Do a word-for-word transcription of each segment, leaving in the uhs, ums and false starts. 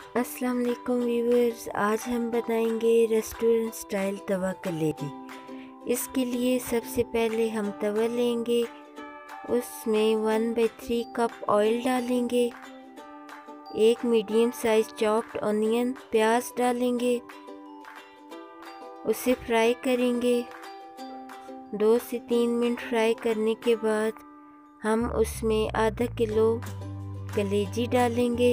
अस्सलाम वालेकुम व्यूअर्स, आज हम बनाएंगे रेस्टोरेंट स्टाइल तवा कलेजी। इसके लिए सबसे पहले हम तवा लेंगे, उसमें one by three cup oil डालेंगे, एक मीडियम साइज चॉप्ड ऑनियन प्याज डालेंगे, उसे फ्राई करेंगे। दो से तीन मिनट फ्राई करने के बाद हम उसमें आधा किलो कलेजी डालेंगे।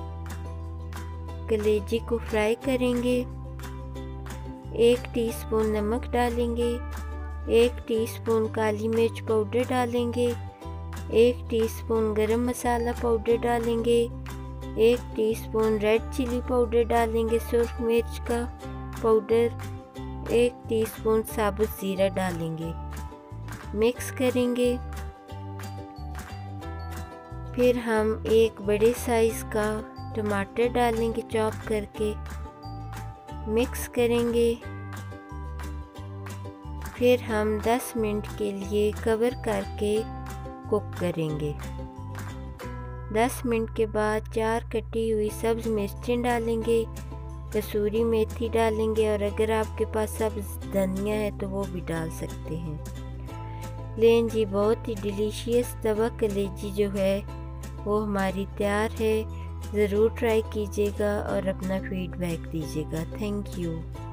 कलेजी को फ्राई करेंगे। एक टीस्पून नमक डालेंगे, एक टीस्पून काली मिर्च पाउडर डालेंगे, एक टीस्पून गरम मसाला पाउडर डालेंगे, एक टीस्पून रेड चिली पाउडर डालेंगे, सुर्ख मिर्च का पाउडर, एक टीस्पून साबुत ज़ीरा डालेंगे। मिक्स करेंगे। फिर हम एक बड़े साइज़ का टमाटर डालेंगे चॉप करके, मिक्स करेंगे। फिर हम दस मिनट के लिए कवर करके कुक करेंगे। दस मिनट के बाद चार कटी हुई सब्ज़ मिर्चें डालेंगे, कसूरी मेथी डालेंगे और अगर आपके पास सब्ज़ धनिया है तो वो भी डाल सकते हैं। लें जी, बहुत ही डिलीशियस तवा कलेजी जो है वो हमारी तैयार है। ज़रूर ट्राई कीजिएगा और अपना फीडबैक दीजिएगा। Thank you.